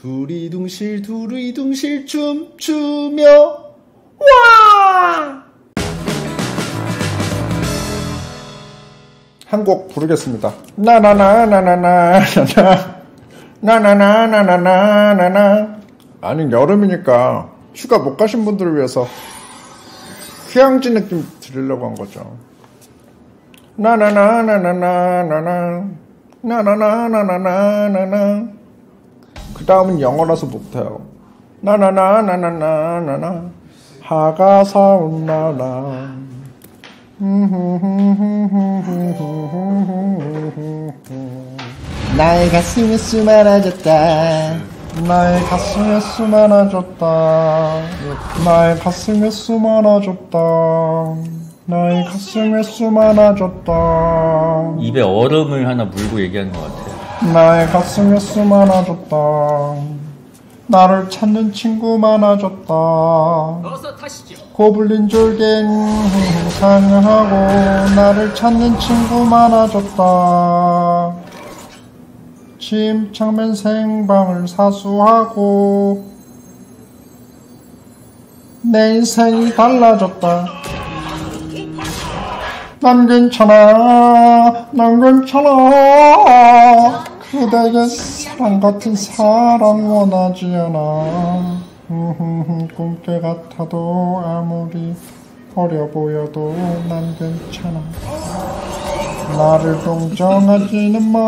두리둥실 춤추며 와! 한 곡 부르겠습니다. 나나나나나나나나나나나나나나나. 아니 여름이니까 휴가 못 가신 분들을 위해서 휴양지 느낌 드리려고 한 거죠. 나나나나나나나나 나나나나나나나나. 그 다음은 영어라서 못해요. 나나나나나나나나 하가사 온나나. 나의 가슴에 수많아졌다. 나의 가슴에 수많아졌다. 나의 가슴에 수많아졌다. 나의 가슴에 수많아졌다. 입에 얼음을 하나 물고 얘기하는 것 같아요. 나의 가슴에 수많아졌다. 나를 찾는 친구 많아졌다. 어서 타시죠. 고블린 졸갱 상하고 나를 찾는 친구 많아졌다. 침착맨 생방을 사수하고 내 인생이 달라졌다. 난 괜찮아, 난 괜찮아. 그대에게 사랑 같은 사랑 원하지 않아. 꿈깨 같아도 아무리 어려 보여도 난 괜찮아. 나를 동정하지는 마.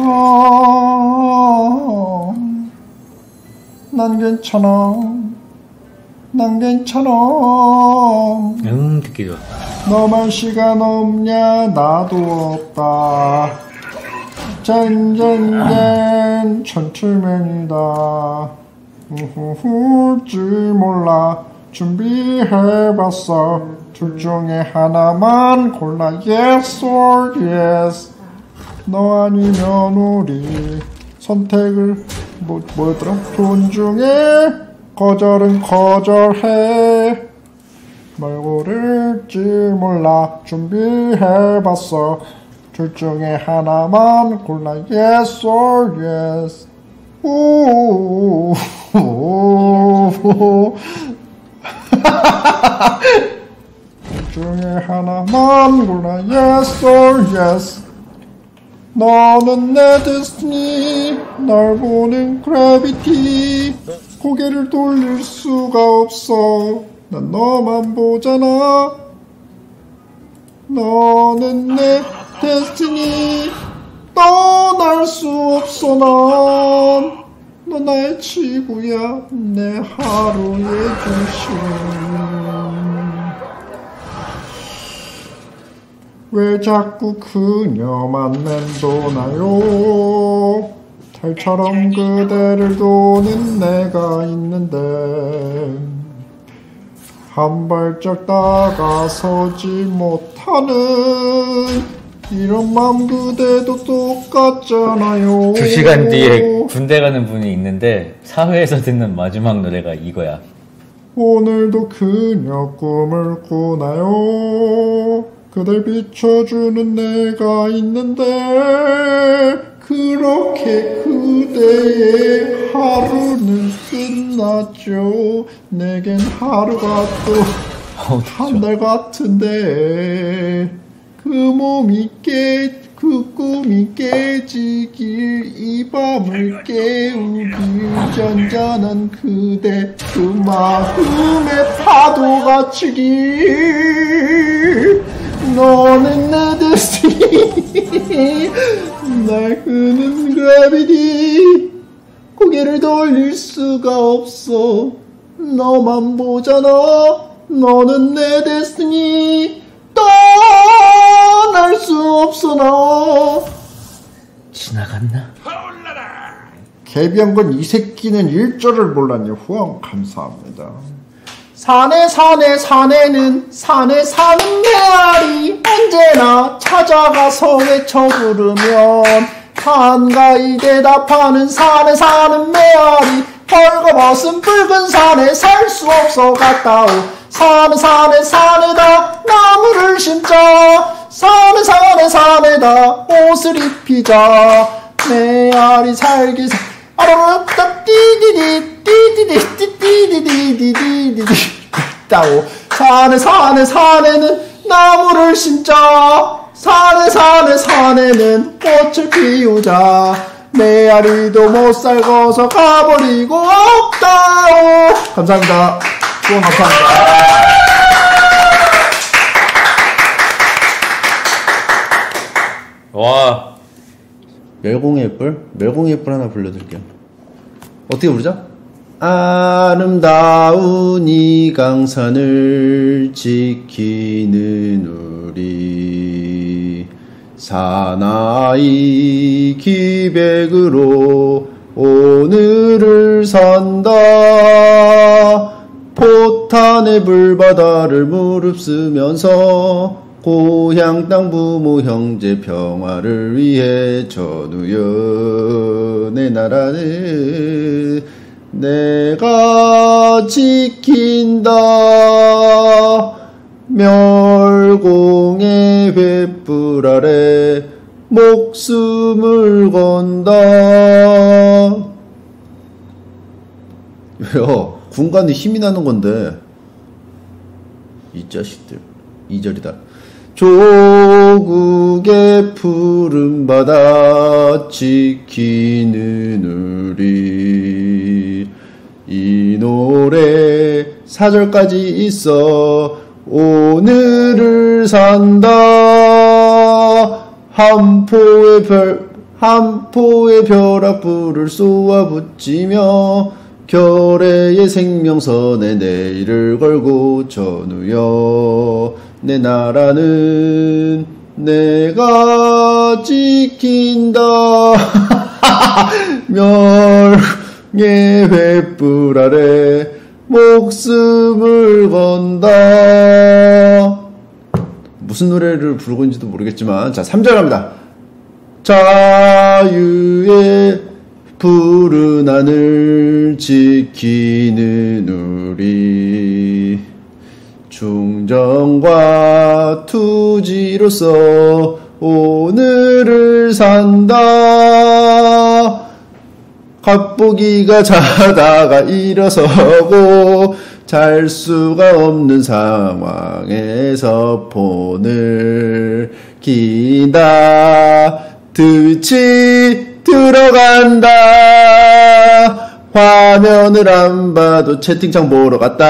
난 괜찮아. 난 괜찮아. 듣기 좋아. 너만 시간 없냐? 나도 없다. 젠젠젠 천틀맨이다. 줄 몰라. 준비해봤어. 둘 중에 하나만 골라. Yes or yes. 너 아니면 우리. 선택을 뭐였더라? 돈 중에 거절은 거절해. 뭘 고를지 몰라. 준비해봤어. 둘 중에 하나만 골라. Yes or yes. 오. 둘 중에 하나만 골라. Yes or yes. 너는 내 데스티니. 날 보는 그래비티. 고개를 돌릴 수가 없어. 난 너만 보잖아. 너는 내 데스티니. 떠날 수 없어. 넌 나의 지구야. 내 하루의 중심. 왜 자꾸 그녀만 맴도나요? 달처럼 그대를 도는 내가 있는데 한 발짝 다가서지 못하는 이런 맘 그대도 똑같잖아요. 2시간 뒤에 군대 가는 분이 있는데 사회에서 듣는 마지막 노래가 이거야. 오늘도 그녀 꿈을 꾸나요? 그댈 비춰주는 내가 있는데 그렇게 그대의 하루는 끝났죠. 내겐 하루가 또 한 달 같은데 그 꿈이 깨지길 이 밤을 깨우길 잔잔한 그대 그 마음의 파도가 치길. 너는 내 데스티니. 날 끄는 그래비티. 고개를 돌릴 수가 없어. 너만 보잖아. 너는 내 데스티니. 떠날 수 없어. 너 지나갔나? 개비한 이 새끼는 1절을 몰랐냐. 후원 감사합니다. 산에는 산에 사는 메아리 언제나 찾아가서 외쳐 부르면 한가히 대답하는 산에 사는 메아리. 벌거벗은 붉은 산에 살 수 없어 갔다 오. 산에다 나무를 심자. 산에다 옷을 입히자. 메아리 살기 아로르다 띠디디 띠띠띠띠띠띠띠띠띠띠띠띠 있다고. 산에는 나무를 심자. 산에는 꽃을 피우자. 메아리도 못 살고서 가버리고 없다오. 감사합니다. 후원 감사합니다. 와. 멸공의 뿔? 멸공의 뿔 하나 불러드릴게요. 어떻게 부르죠? 아름다운 이 강산을 지키는 우리 사나이 기백으로 오늘을 산다. 포탄의 불바다를 무릅쓰면서 고향 땅 부모 형제 평화를 위해 전우여 내 나라는 내가 지킨다. 멸공의 횃불 아래 목숨을 건다. 왜요? 군간에 힘이 나는 건데. 이 자식들. 2절이다. 조국의 푸른 바다 지키는 우리. 이 노래 4절까지 있어. 오늘을 산다. 한 포의 벼락불을 쏘아 붙이며 결의의 생명선에 내일을 걸고 전우여 내 나라는 내가 지킨다. 멸의 횃불 아래 목숨을 건다. 무슨 노래를 부르고 있는지도 모르겠지만 자 3절 갑니다. 자유의 푸른 하늘 지키는 우리 충정과 투지로서 오늘을 산다. 갑보기가 자다가 일어서고 잘 수가 없는 상황에서 폰을 긴다. 트위치 들어간다. 화면을 안 봐도 채팅창 보러 갔다.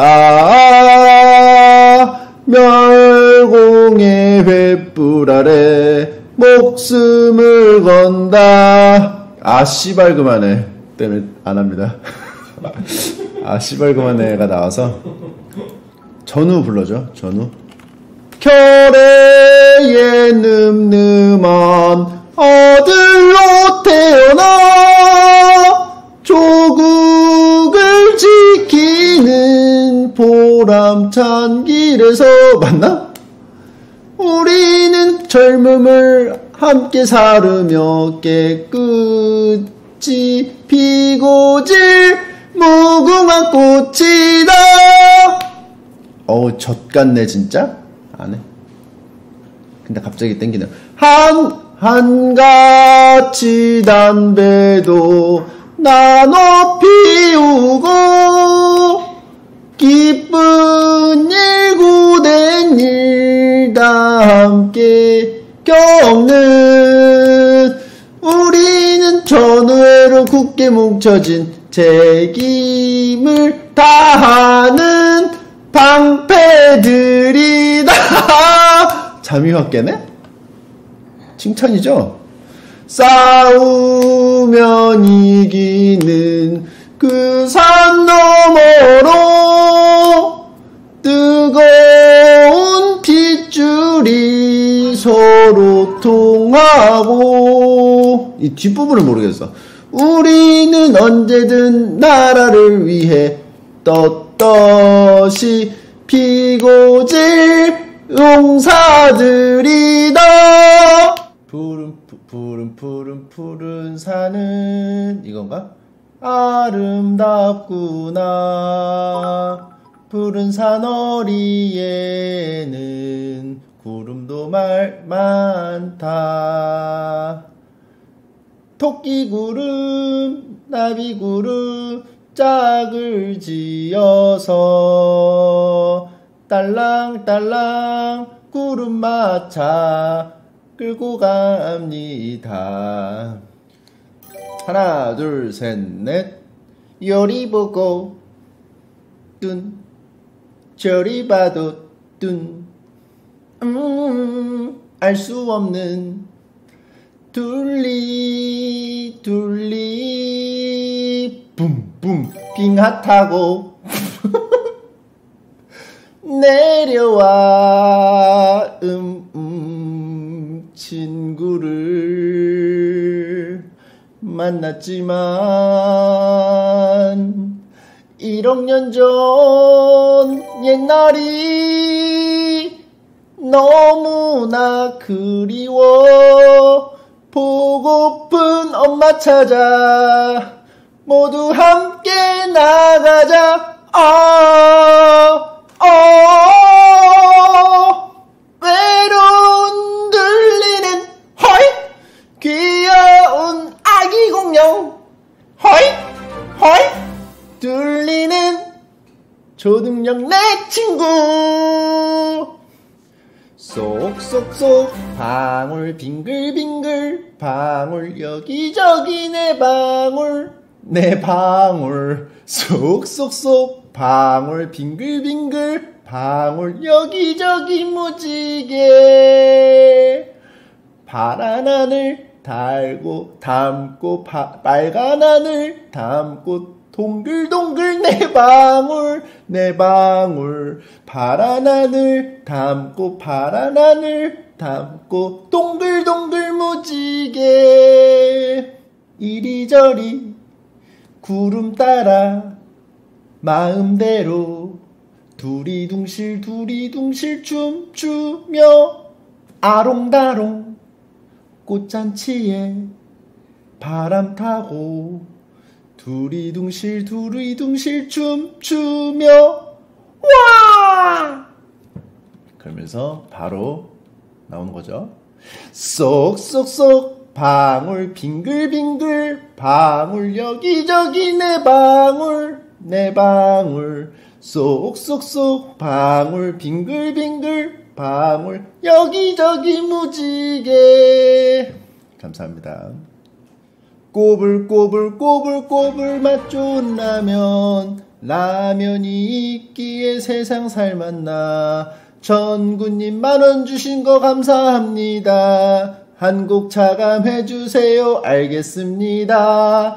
멸공의 횃불 아래 목숨을 건다. 아 씨발 그만해 때문에 안합니다. 아 씨발 그만해가 나와서 전우 불러줘. 전우. 결의의 늠름한 아들로 태어나 조국을 지키는 보람찬 길에서 맞나? 우리는 젊음을 함께 사르며 깨끗이 피고 질 무궁한 꽃이다. 어우 젖같네 진짜. 안해. 근데 갑자기 땡기네. 한같이 담배도 나눠 피우고 기쁜 일 고된 일 다 함께 겪는 우리는 전우회로 굳게 뭉쳐진 책임을 다하는 방패들이다. 잠이 확 깨네? 칭찬이죠? 싸우면 이기는 그 산 너머로 뜨거운 핏줄이 서로 통하고 이 뒷부분을 모르겠어. 우리는 언제든 나라를 위해 떳떳이 피고 질 용사들이다. 푸른 산은 이건가? 아름답구나. 푸른 산어리에는 구름도 많다. 토끼 구름 나비구름 짝을 지어서 딸랑딸랑 구름마차 끌고 갑니다. 하나 둘 셋 넷 요리 보고 뚠 저리 봐도 뚠 알 수 없는 둘리 붐붐 빙하 타고 내려와 친구를 만났지만 1억 년 전 옛날이 너무나 그리워 보고픈 엄마 찾아 모두 함께 나가자. 외로운 들리는 허이 귀여운 아기 공룡 허이 들리는 초능력 내 친구 쏙쏙쏙 방울 빙글빙글 방울 여기저기 내 방울 쏙쏙쏙 방울 빙글빙글 방울 여기저기 무지개 파란 하늘 달고 담고 빨간 하늘 담고 동글동글 내 방울 파란 하늘 담고 파란 하늘 담고 동글동글 무지개 이리저리 구름 따라 마음대로 두리둥실 춤추며 아롱다롱 꽃잔치에 바람 타고 두리둥실 춤추며 와! 그러면서 바로 나오는 거죠. 쏙쏙쏙 방울 빙글빙글 방울 여기저기 내 방울 쏙쏙쏙 방울 빙글빙글 방울 여기저기 무지개. 감사합니다. 꼬불꼬불 맛 좋은 라면이 있기에 세상 살맛나. 전구님 만원 주신 거 감사합니다. 한 곡 차감해주세요. 알겠습니다.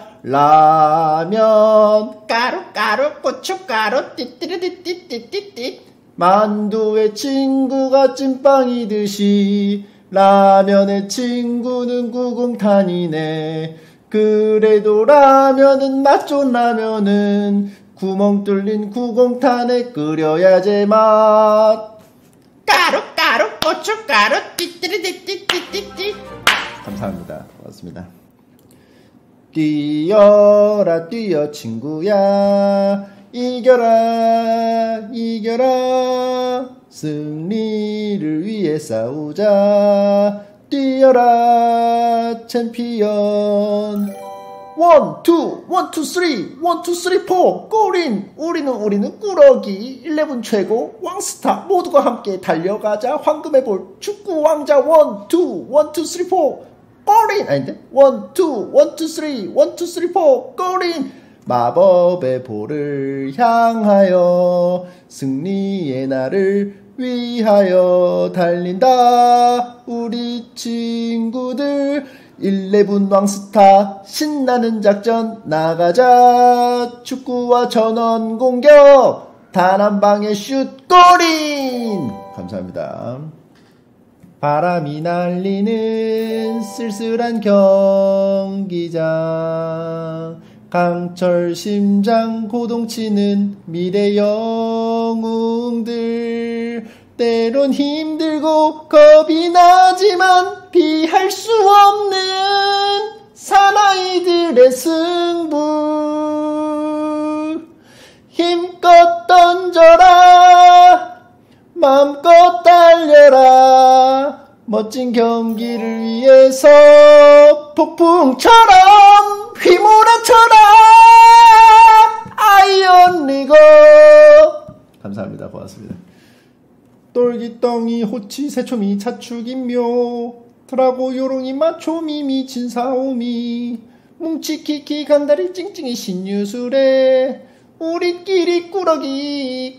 라면 가루 고춧가루 띠띠리띠띠띠띠 만두의 친구가 찐빵이듯이 라면의 친구는 구공탄이네. 그래도 라면은 맛 좋은 라면은 구멍 뚫린 구공탄에 끓여야 제맛. 가루 고춧가루 띠띠리띠띠띠띠. 감사합니다. 고맙습니다. 뛰어라 뛰어 친구야 이겨라 승리를 위해 싸우자. 뛰어라 챔피언. 1, 2, 3, 1, 2, 3, 4 골인. 우리는 꾸러기 11 최고 왕스타 모두가 함께 달려가자. 황금의 볼 축구 왕자 1, 2, 3, 4 골인. 아닌데 1, 2, 3, 1, 2, 3, 4 골인. 마법의 볼을 향하여 승리의 날을 위하여 달린다. 우리 친구들 11 왕스타 신나는 작전 나가자. 축구와 전원 공격 단 한 방에 슛 골인. 감사합니다. 바람이 날리는 쓸쓸한 경기장 강철 심장 고동치는 미래 영웅들. 때론 힘들고 겁이 나지만 피할 수 없는 사나이들의 승부. 힘껏 던져라 마음껏 달려라. 멋진 경기를 위해서 폭풍처럼 휘몰아 맞춰라 아이언리고. 감사합니다. 고맙습니다. 똘기덩이 호치 새초미 차축인묘 드라고 요롱이 마초미 미친 사오미 뭉치키키 간다리 찡찡이 신유술에 우리끼리 꾸러기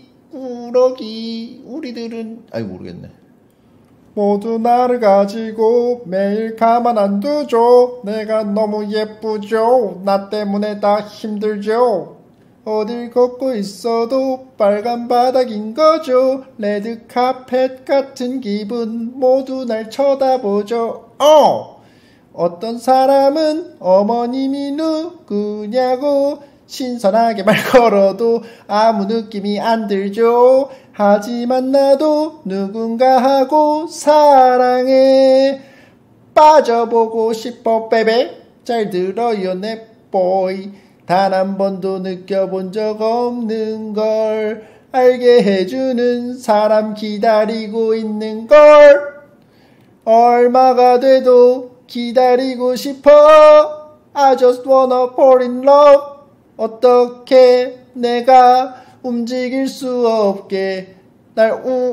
우리들은 아이 모르겠네. 모두 나를 가지고 매일 가만 안 두죠. 내가 너무 예쁘죠. 나 때문에 다 힘들죠. 어딜 걷고 있어도 빨간 바닥인 거죠. 레드 카펫 같은 기분 모두 날 쳐다보죠. 어떤 사람은 어머님이 누구냐고 신선하게 말 걸어도 아무 느낌이 안 들죠. 하지만 나도 누군가하고 사랑에 빠져보고 싶어 베베. 잘 들어요 내 보이. 단 한 번도 느껴본 적 없는 걸 알게 해주는 사람 기다리고 있는 걸. 얼마가 돼도 기다리고 싶어. I just wanna fall in love. 어떻게 내가 움직일 수 없게 날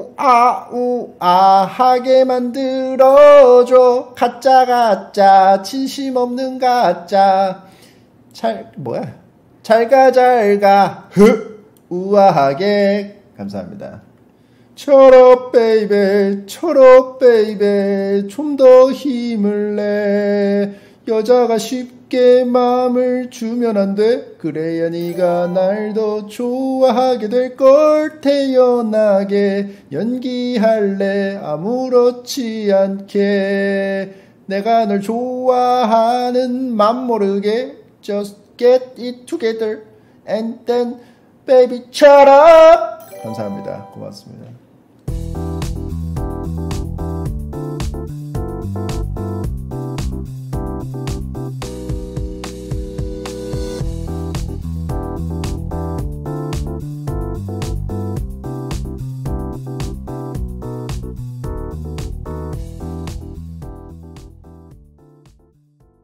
우아 하게 만들어줘. 가짜 진심 없는 가짜. 잘가 우아하게. 감사합니다. 철업 베이베 좀 더 힘을 내. 여자가 쉽게 마음을 주면 안 돼. 그래야 네가 날 더 좋아하게 될걸. 태연하게 연기할래 아무렇지 않게. 내가 널 좋아하는 맘 모르게 Just get it together and then baby shut up. 감사합니다. 고맙습니다.